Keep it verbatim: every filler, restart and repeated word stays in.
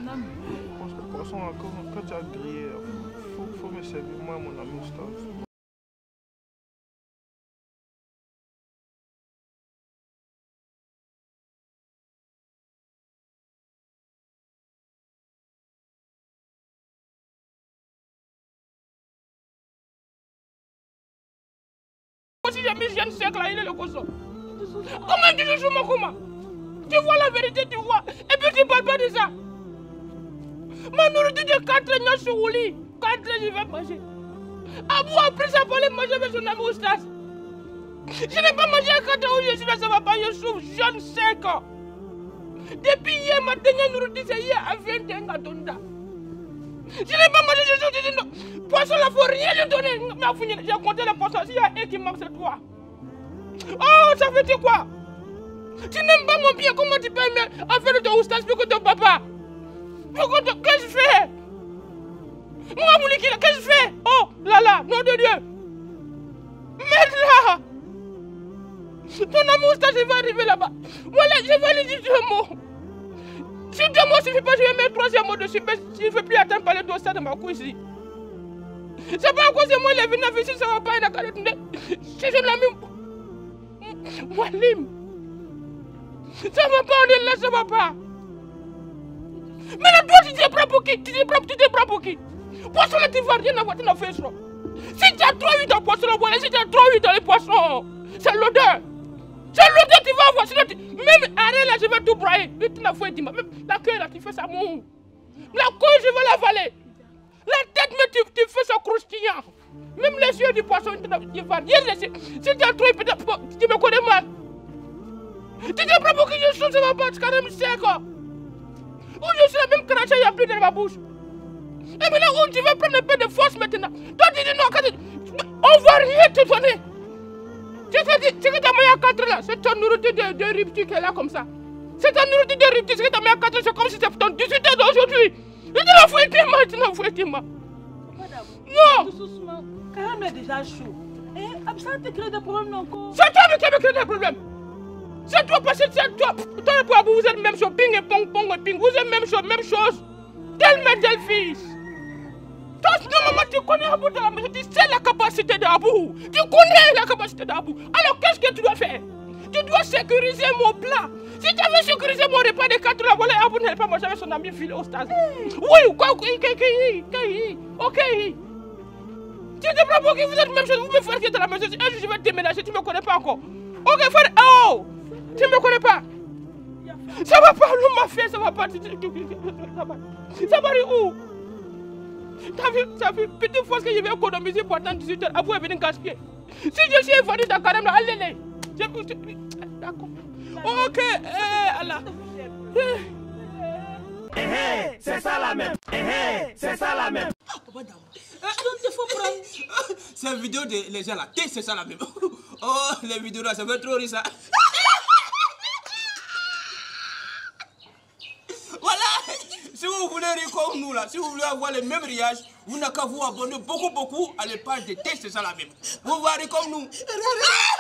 ami. Parce que de toute façon, quand, quand tu as grillé, il faut, faut me servir, moi, mon ami Oustaz. Si j'ai mis jeune siècle là, il est le cochon. Comment tu joues mon comment? Tu vois la vérité, tu vois. Et puis tu parles pas de ça. Ma nourriture de quatre ans sur le lit. quatre ans, je vais manger. Abou a pris sa pour aller manger avec son ami Oustaz. Je n'ai pas mangé à quatre ans où je suis là, ça va pas, je souffre, jeune sec. Depuis hier, ma dernière nourriture, c'est hier à vingt et un Gatonda. Je n'ai pas mangé, je suis dit non. Poisson, il ne faut rien lui donner. J'ai compté les poissons. S'il y a un qui manque, c'est toi. Oh, ça veut dire quoi? Tu n'aimes pas mon bien, comment tu peux aimer affaire de Oustaz plus que ton papa? Qu'est-ce que je fais? Moi, mon qu'est-ce que je fais? Oh, là là, nom de Dieu. Merde là. Ton ami Oustaz, je vais arriver là-bas. Voilà, je vais lui dire deux mots. Si deux mots ne suffit pas, je vais mettre troisième mot dessus. Mais s'il ne fait plus atteindre par le dossier de ma couille ici. C'est pas à cause de moi, il est venu ici, ça va pas être. Si je l'ai mis. Walim. Ça va pas, on est là, ça va pas. Mais là, toi, tu t'es prêt pour qui? Tu t'es prêt, tu t'es prêt pour qui? Poisson, là, tu vas rien avoir, tu n'as fait ça. Si tu as trop eu dans le poisson, voilà, si tu as trop eu dans les poissons, c'est l'odeur. C'est l'odeur, tu vas avoir. Sinon, tu... Même arrête là, je vais tout brailler. Tu n'as fait, dis-moi. Même la queue là, tu fais ça, mon. La queue, je vais l'avaler. La tête, mais tu, tu fais ça croustillant. Même les yeux du poisson, tu vas rien laisser. Si tu as trop eu, tu me connais mal. Tu t'es prêt pour que je saute, ça va pas, c'est quand même sec. Où je suis la même crachat, il n'y a plus dans ma bouche. Et maintenant, où tu vas prendre un peu de force maintenant? Toi, tu dis non, quand tu... on va rien te donner. Tu sais que ta mère à quatre là, c'est ton nourriture de, de rupture qui est là comme ça. C'est ta nourriture de rupture, c'est que ta mère à quatre là, c'est comme si c'était ton dix-huit ans d'aujourd'hui. Tu n'as pas été mal, tu n'as pas été mal. Non! Doucement, quand même est déjà chaud. Et ça te crée des problèmes encore. C'est toi qui me crée des problèmes. C'est toi parce que c'est toi. Toi et toi, vous êtes même chose. Ping et pong, pong et ping. Vous êtes même chose, même chose. Tel mère, tel fils. Toi, normalement, tu connais Abou de la maison. Tu sais la capacité d'Abou. Tu connais la capacité d'Abou. Alors, qu'est-ce que tu dois faire? Tu dois sécuriser mon plat. Si tu avais sécurisé mon repas de quatre là, voilà, Abou n'allait pas manger avec son ami Phil Oustaz. Oui, quoi, ok, ok. Tu te prends pour qui vous êtes même chose. Vous me faites qui de la maison. Un jour, je vais te déménager. Tu ne me connais pas encore. Ok, frère. Oh! Tu ne me connais pas? Ça va pas, l'homme m'a fait, ça va pas. Ça va aller où? T'as vu, t'as vu, petite fois que je vais économiser pour attendre dix-huit heures, Abou est venu gaspiller. Si je suis invadu dans carême là, allez, allez. D'accord. Ok, eh, Allah. Eh, eh, c'est ça la même. Eh, eh, c'est ça la même. Donc il faut prendre. Cette vidéo de les gens là, c'est ça la même. Oh, les vidéos là, ça veut trop rire ça. Voilà. Si vous voulez rire comme nous là, si vous voulez avoir les mêmes riages, vous n'avez qu'à vous abonner beaucoup beaucoup à la page de T, c'est ça la même. Vous voyez comme nous.